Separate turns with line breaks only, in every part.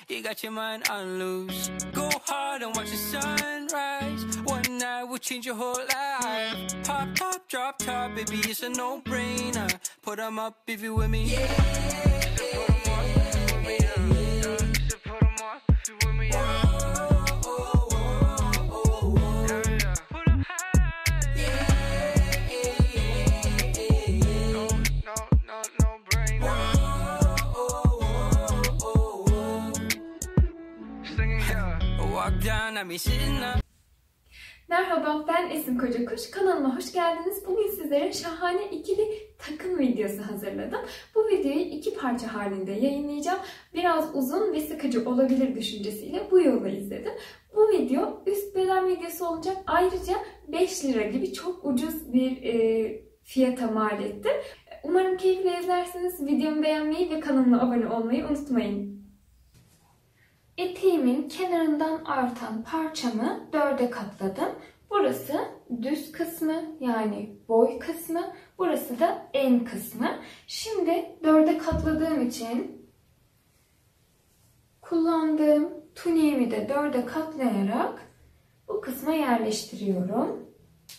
You got your mind on loose. Go hard and watch the sunrise. One night will change your whole life. Pop top, drop top, baby, it's a no-brainer. Put 'em up if you with me. Yeah.
Merhaba, ben Esin Kocakuş. Kanalıma hoş geldiniz. Bugün sizlere şahane ikili takım videosu hazırladım. Bu videoyu iki parça halinde yayınlayacağım. Biraz uzun ve sıkıcı olabilir düşüncesiyle bu yolu izledim. Bu video üst beden videosu olacak. Ayrıca 5 lira gibi çok ucuz bir fiyata mal etti. Umarım keyifle izlersiniz. Videomu beğenmeyi ve kanalıma abone olmayı unutmayın. Eteğimin kenarından artan parçamı 4'e katladım. Burası düz kısmı, yani boy kısmı. Burası da en kısmı. Şimdi 4'e katladığım için kullandığım tuniğimi de 4'e katlayarak bu kısma yerleştiriyorum.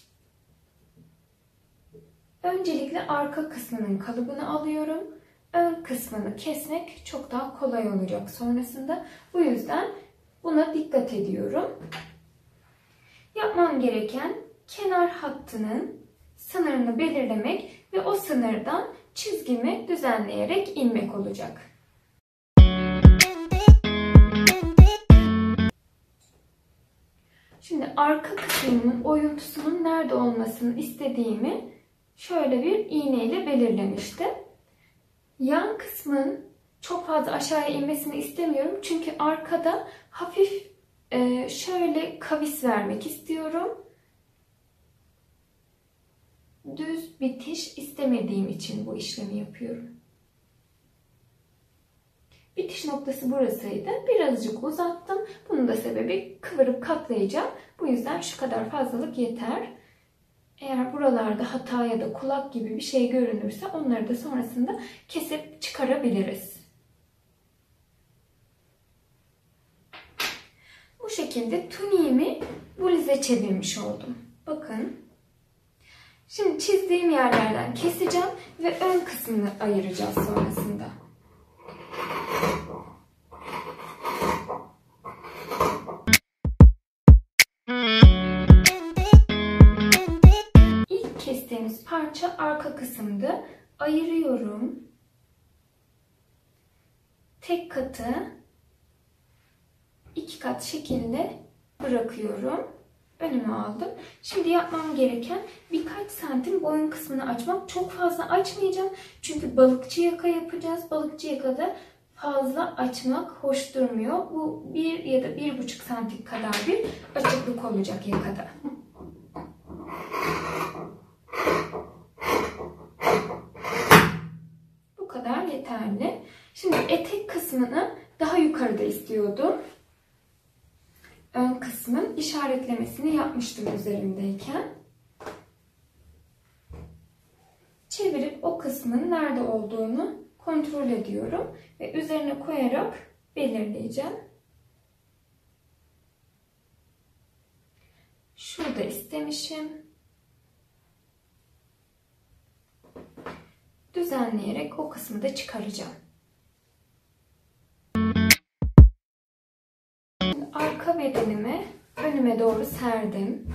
Öncelikle arka kısmının kalıbını alıyorum. Ön kısmını kesmek çok daha kolay olacak sonrasında. Bu yüzden buna dikkat ediyorum. Yapmam gereken kenar hattının sınırını belirlemek ve o sınırdan çizgimi düzenleyerek inmek olacak. Şimdi arka kısmının oyuntusunun nerede olmasını istediğimi şöyle bir iğne ile belirlemiştim. Yan kısmın çok fazla aşağıya inmesini istemiyorum. Çünkü arkada hafif şöyle kavis vermek istiyorum. Düz bitiş istemediğim için bu işlemi yapıyorum. Bitiş noktası burasıydı. Birazcık uzattım. Bunun da sebebi kıvırıp katlayacağım. Bu yüzden şu kadar fazlalık yeter. Eğer buralarda hata ya da kulak gibi bir şey görünürse onları da sonrasında kesip çıkarabiliriz. Bu şekilde tuniğimi bluze çevirmiş oldum. Bakın. Şimdi çizdiğim yerlerden keseceğim ve ön kısmını ayıracağız sonrasında. Kestiğimiz parça arka kısımda ayırıyorum. Tek katı 2 kat şekilde bırakıyorum. Önüme aldım. Şimdi yapmam gereken birkaç santim boyun kısmını açmak. Çok fazla açmayacağım. Çünkü balıkçı yaka yapacağız. Balıkçı yakada fazla açmak hoş durmuyor. Bu 1 ya da 1,5 santim kadar bir açıklık olacak yakada. Bu kadar yeterli. Şimdi etek kısmını daha yukarıda istiyordum. Ön kısmın işaretlemesini yapmıştım üzerimdeyken. Çevirip o kısmın nerede olduğunu kontrol ediyorum ve üzerine koyarak belirleyeceğim. Şurada istemişim. Düzenleyerek o kısmı da çıkaracağım. Şimdi arka bedenimi önüme doğru serdim.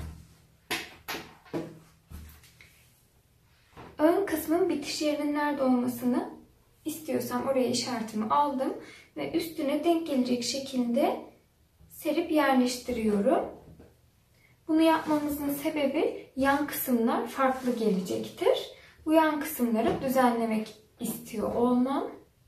Ön kısmın bitiş yerinin nerede olmasını istiyorsam oraya işaretimi aldım ve üstüne denk gelecek şekilde serip yerleştiriyorum. Bunu yapmamızın sebebi yan kısımlar farklı gelecektir. Bu yan kısımları düzenlemek istiyor olmam.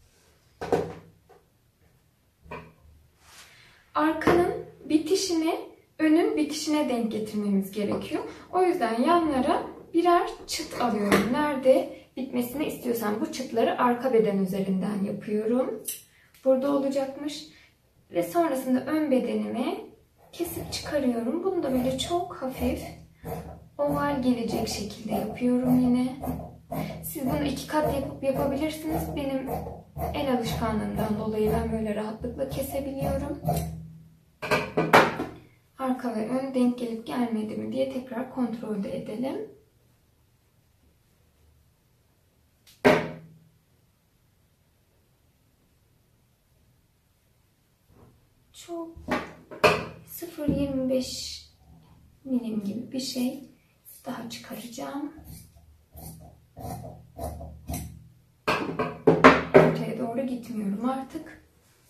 Arkanın bitişini önün bitişine denk getirmemiz gerekiyor. O yüzden yanlara birer çıt alıyorum. Nerede bitmesini istiyorsam bu çıtları arka beden üzerinden yapıyorum. Burada olacakmış. Ve sonrasında ön bedenimi kesip çıkarıyorum. Bunu da böyle çok hafif oval gelecek şekilde yapıyorum yine. Siz bunu 2 kat yapıp yapabilirsiniz. Benim el alışkanlığından dolayı ben böyle rahatlıkla kesebiliyorum. Arka ve ön denk gelip gelmedi mi diye tekrar kontrol de edelim. Çok 0,25 milim gibi bir şey daha çıkaracağım. Ortaya doğru gitmiyorum artık.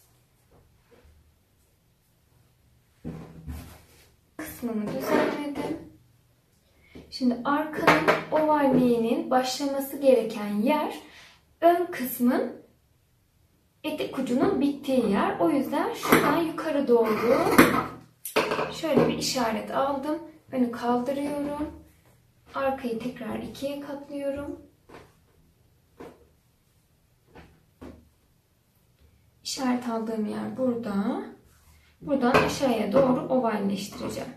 Kısmını düzenledim. Şimdi arkanın ovalliğinin başlaması gereken yer ön kısmın etek ucunun bittiği yer. O yüzden şuradan yukarı doğru şöyle bir işaret aldım. Önü kaldırıyorum. Arkayı tekrar 2'ye katlıyorum. İşaret aldığım yer burada. Buradan aşağıya doğru ovalleştireceğim.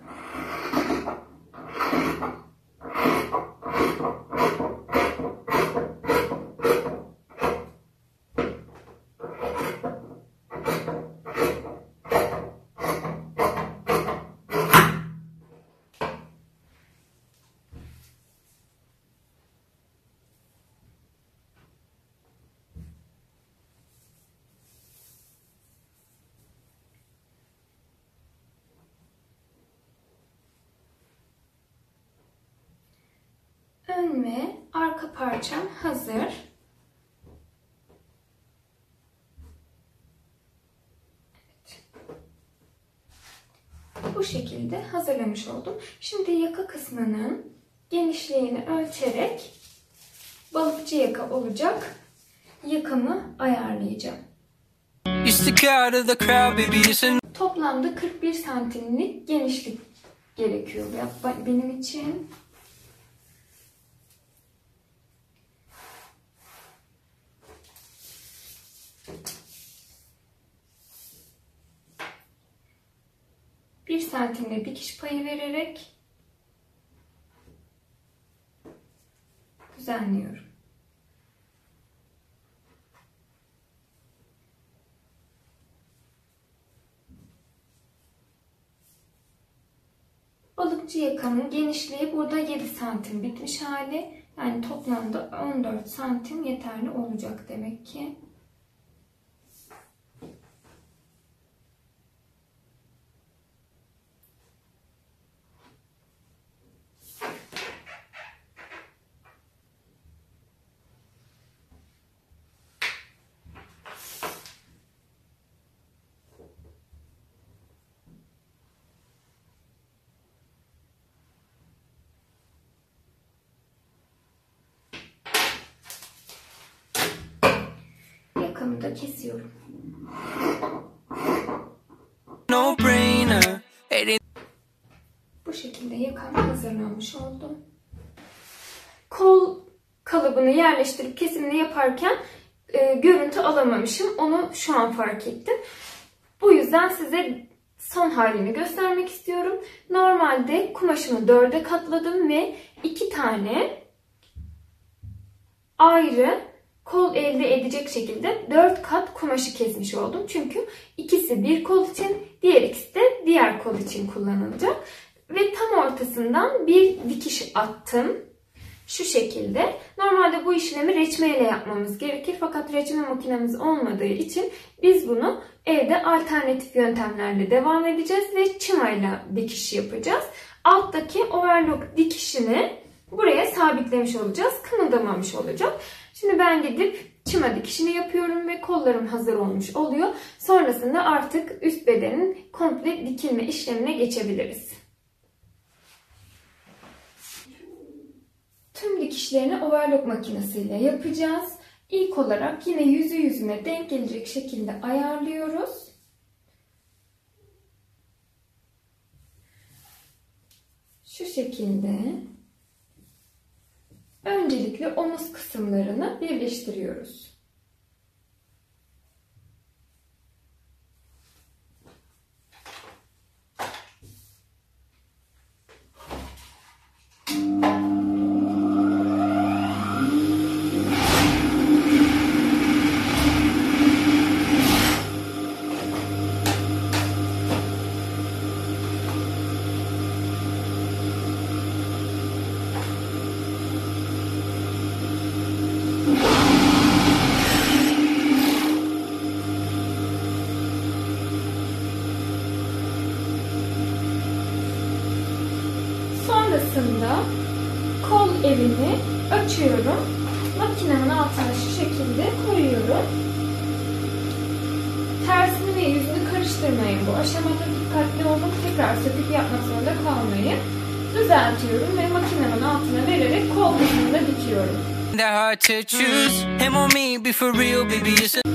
Ön ve arka parçam hazır. Evet. Bu şekilde hazırlamış oldum. Şimdi yaka kısmının genişliğini ölçerek balıkçı yaka olacak yakamı ayarlayacağım. Toplamda 41 santimlik genişlik gerekiyor benim için. Bir santimle dikiş payı vererek düzenliyorum. Balıkçı yakamın genişliği burada 7 santim bitmiş hali. Yani toplamda 14 santim yeterli olacak demek ki. Yakamı da kesiyorum. Bu şekilde yakam hazırlanmış oldu. Kol kalıbını yerleştirip kesimini yaparken görüntü alamamışım. Onu şu an fark ettim. Bu yüzden size son halini göstermek istiyorum. Normalde kumaşımı 4'e katladım ve 2 tane ayrı kol elde edecek şekilde 4 kat kumaşı kesmiş oldum. Çünkü ikisi bir kol için, diğer ikisi de diğer kol için kullanılacak. Ve tam ortasından bir dikiş attım. Şu şekilde. Normalde bu işlemi reçmeyle yapmamız gerekir. Fakat reçme makinemiz olmadığı için biz bunu evde alternatif yöntemlerle devam edeceğiz ve çımayla dikiş yapacağız. Alttaki overlock dikişini buraya sabitlemiş olacağız. Kımıldamamış olacak. Şimdi ben gidip çıma dikişini yapıyorum ve kollarım hazır olmuş oluyor. Sonrasında artık üst bedenin komple dikilme işlemine geçebiliriz. Tüm dikişlerini overlock makinesiyle yapacağız. İlk olarak yine yüzü yüzüne denk gelecek şekilde ayarlıyoruz. Şu şekilde öncelikle omuz kısımlarını birleştiriyoruz. Sonrasında kol evini açıyorum. Makinenin altına şu şekilde koyuyorum. Tersini ve yüzünü karıştırmayın. Bu aşamada dikkatli olun. Tekrar söküp yapmak zorunda kalmayın. Düzeltiyorum ve makinenin altına vererek kol kısmını dikiyorum.
That hard to choose. Him or me, be for real, baby. It's a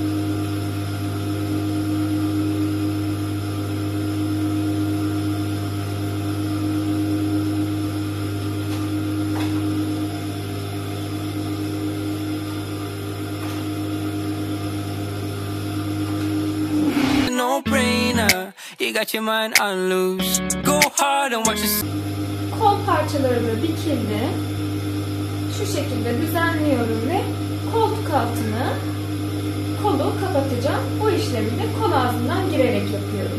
no-brainer. You got your mind on loose. Go hard and watch it.
Kol parçaları da dikildi. Şu şekilde düzenliyorum ve koltuk altını, kolu kapatacağım. Bu işlemi de kol ağzından girerek yapıyorum.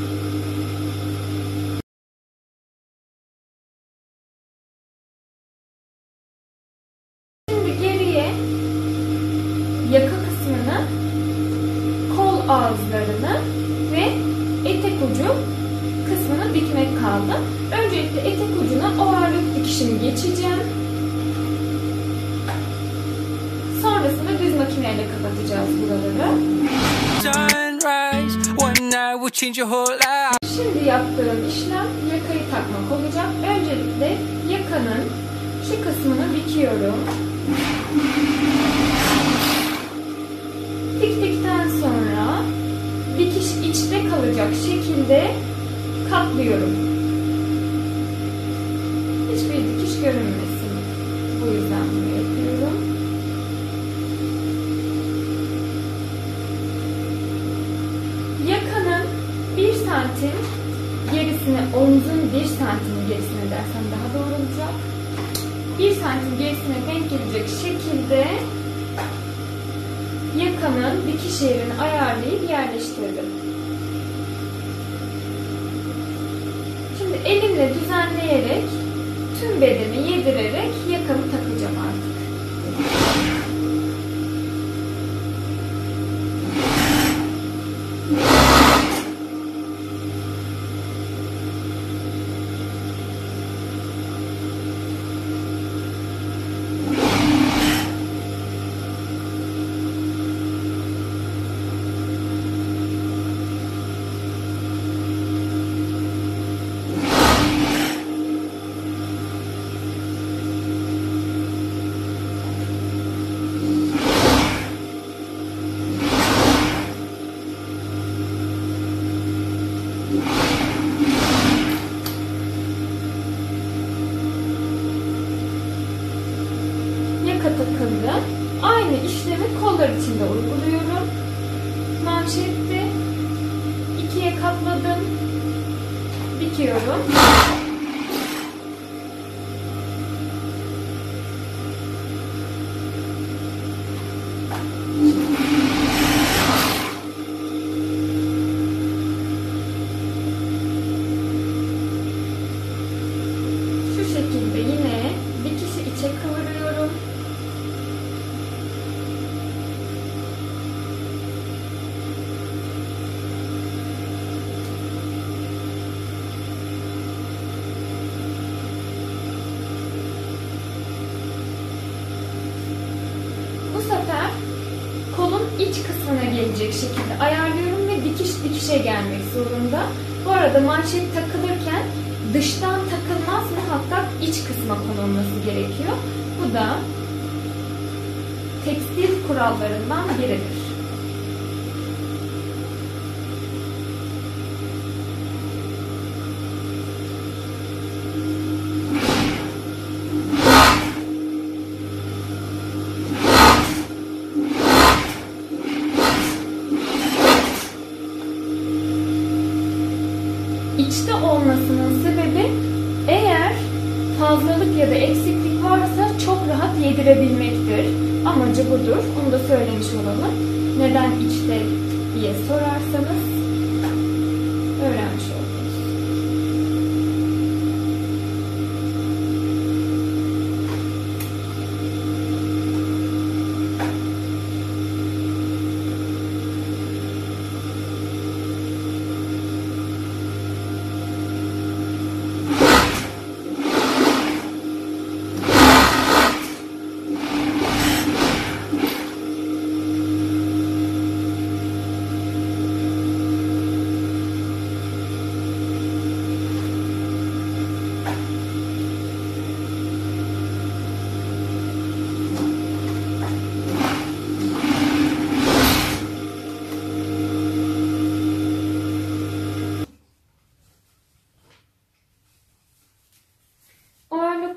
Şimdi geriye yaka kısmını, kol ağızlarını ve etek ucu kısmını dikmek kaldı. Öncelikle etek ucuna ovarlık dikişini geçeceğim. Sonrasında düz makineyle kapatacağız buraları.
Sunrise, one night will change your whole life.
Şimdi yaptığım işlem yakayı takmak olacak. Öncelikle yakanın şu kısmını dikiyorum. Diktikten sonra dikiş içte kalacak şekilde katlıyorum. Hiçbir dikiş görünmesin. Bu yüzden bunu yapıyorum. Yakanın 1 santim gerisine, omzun 1 santim gerisine dersem daha doğru olacak. 1 santim gerisine denk gelecek şekilde yakanın dikiş yerini ayarlayıp yerleştirdim. Şimdi elimle düzenleyerek tüm bedeni yedirerek yakamı takacağım artık. Takıldı. Aynı işlemi kollar için de uyguluyorum. Manşetti. 2'ye katladım. Dikiyorum. Şu şekilde yine dikişi içe kıvırıyorum. Bu sefer kolun iç kısmına gelecek şekilde ayarlıyorum ve dikiş dikişe gelmek zorunda. Bu arada manşet takılırken dıştan takılmaz, muhakkak iç kısma konulması gerekiyor. Bu da tekstil kurallarından biridir. İçte olmasının sebebi, eğer fazlalık ya da eksiklik varsa çok rahat yedirebilmektir. Amacı budur. Onu da söylemiş olalım. Neden içte diye sorarsanız öğrenmiş oldunuz.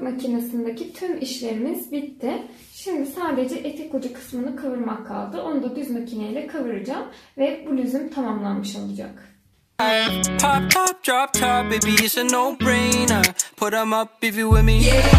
makinesindeki tüm işlemimiz bitti. Şimdi sadece etek ucu kısmını kıvırmak kaldı. Onu da düz makineyle kıvıracağım ve bluzum tamamlanmış olacak.
Pop top, drop top, baby, it's a no-brainer. Put 'em up if you with me.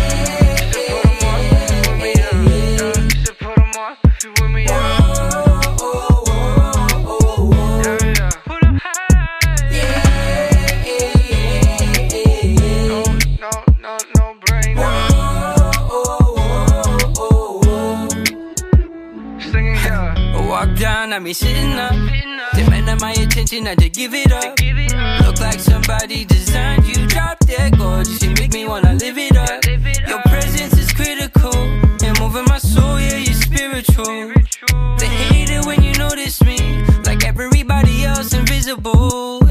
Walk down, I be sitting up. Demanding my attention, I just give it up. Look like somebody designed you. Drop dead gorgeous, you make me wanna live it up. Your presence is critical and moving my soul, yeah, you're spiritual. They hate it when you notice me, like everybody else invisible.